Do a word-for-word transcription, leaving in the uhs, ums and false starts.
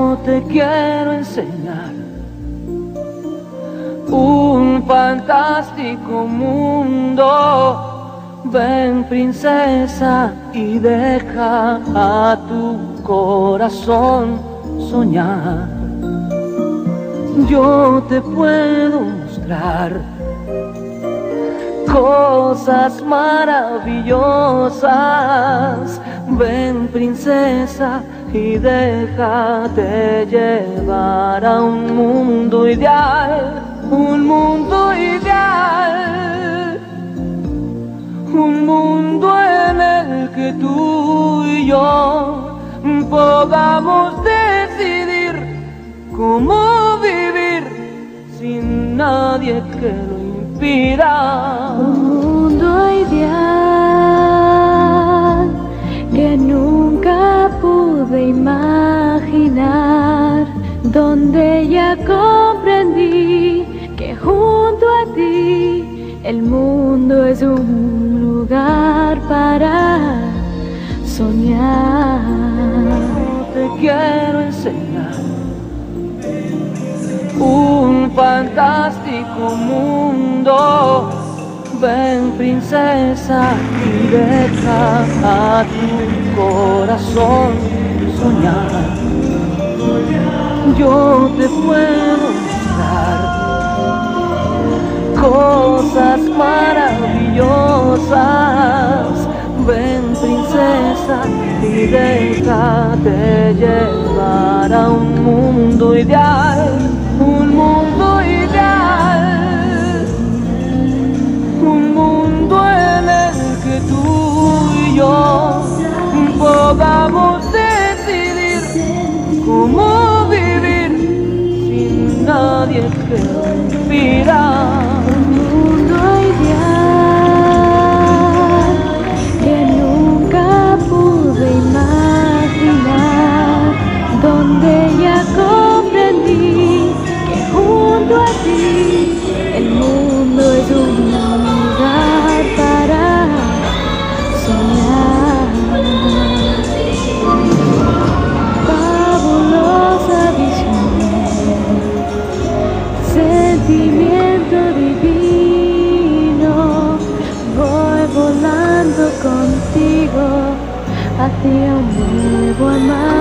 Yo te quiero enseñar un fantástico mundo. Ven, princesa, y deja a tu corazón soñar. Yo te puedo mostrar cosas maravillosas. Ven, princesa, y déjate llevar a un mundo ideal, un mundo ideal, un mundo en el que tú y yo podamos decidir cómo vivir sin nadie que lo impida. Un mundo ideal que nunca pude imaginar, donde ya comprendí que junto a ti el mundo es un lugar para soñar. Te quiero enseñar un fantástico mundo. Ven, princesa, y deja a tu corazón soñar. Yo te puedo mostrar cosas maravillosas. Ven, princesa, y déjate llevar a un mundo ideal, un mundo ideal, un mundo en el que tú y yo podamos decidir cómo vivir sin nadie que lo impida. Un mundo ideal que nunca pude imaginar, donde ya comprendí que junto a ti el mundo es un lugar para soñar. Fabulosa visión, sentimiento divino, voy volando contigo hacia un nuevo amar.